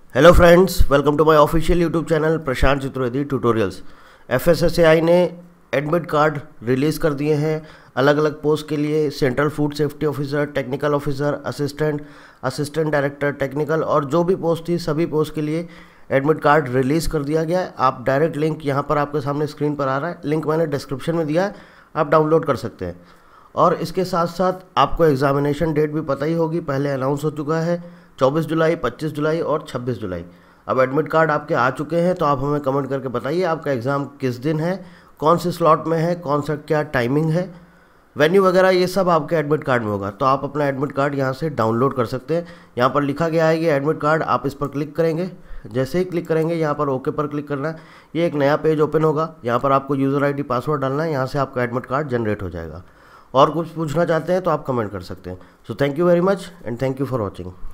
Hello friends, welcome to my official YouTube channel Prashant Chaturvedi tutorials. FSSAI ने admit card release कर दिए हैं अलग अलग पोस्ट के लिए। Central food safety officer, technical officer, assistant director technical और जो भी पोस्ट थी सभी पोस्ट के लिए एडमिट कार्ड रिलीज़ कर दिया गया है। आप डायरेक्ट लिंक यहाँ पर आपके सामने स्क्रीन पर आ रहा है, लिंक मैंने डिस्क्रिप्शन में दिया है, आप डाउनलोड कर सकते हैं। और इसके साथ साथ आपको एग्जामिनेशन डेट भी पता ही होगी, पहले अनाउंस हो चुका है 24 जुलाई, 25 जुलाई और 26 जुलाई। अब एडमिट कार्ड आपके आ चुके हैं, तो आप हमें कमेंट करके बताइए आपका एग्ज़ाम किस दिन है, कौन से स्लॉट में है, कौन सा क्या टाइमिंग है, वेन्यू वगैरह ये सब आपके एडमिट कार्ड में होगा। तो आप अपना एडमिट कार्ड यहाँ से डाउनलोड कर सकते हैं। यहाँ पर लिखा गया है ये एडमिट कार्ड, आप इस पर क्लिक करेंगे। जैसे ही क्लिक करेंगे यहाँ पर ओके पर क्लिक करना है, ये एक नया पेज ओपन होगा। यहाँ पर आपको यूज़र ID पासवर्ड डालना है, यहाँ से आपका एडमिट कार्ड जनरेट हो जाएगा। और कुछ पूछना चाहते हैं तो आप कमेंट कर सकते हैं। So thank you very much and thank you for watching.